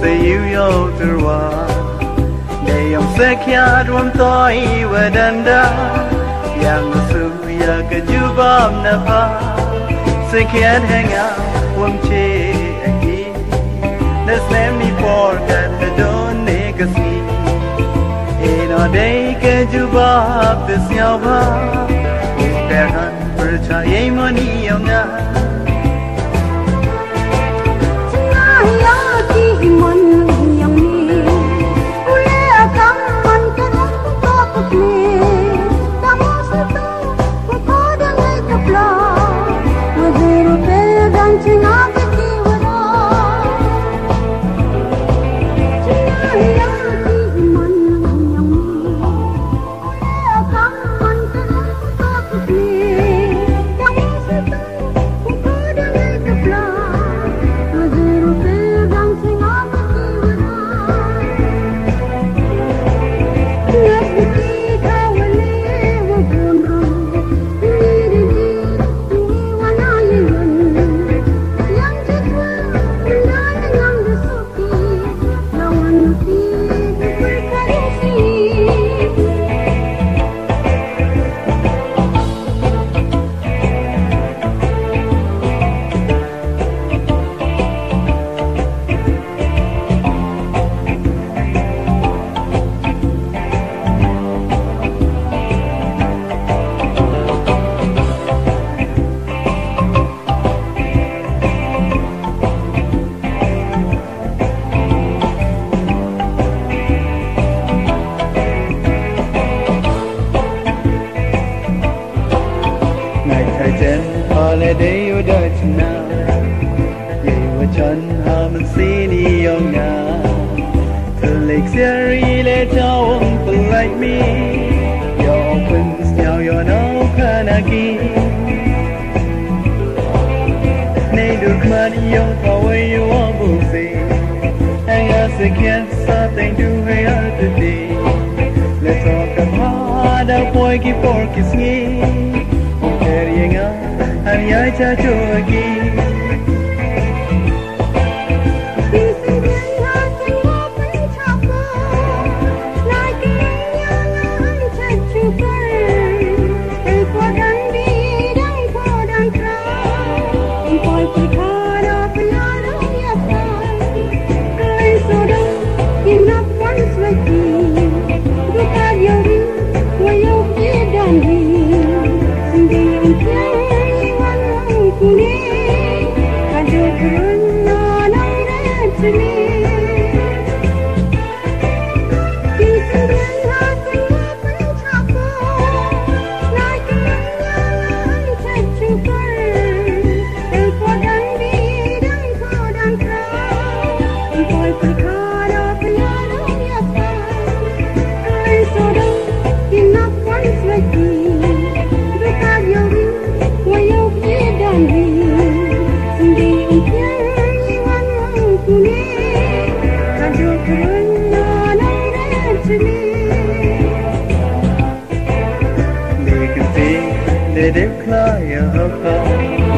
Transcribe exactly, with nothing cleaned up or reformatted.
say you yo turwa they am sekya drum toy wadanda yang su ya ka jubam na pa sekya hang out wam che aki let's let me forget the don't make us see in a day ka jubab this yaw ba per han per cha ye money yong na holiday you Dutch now ye wa chan ha man si ni yong na to like seri le chao like me yo open still yo no kanaki nei được mà đi yong for way you want to see hang us again something to hear today let's talk about the boy keep for kiss me carrying on anh nhớ cha chua kia để đêm khai ở không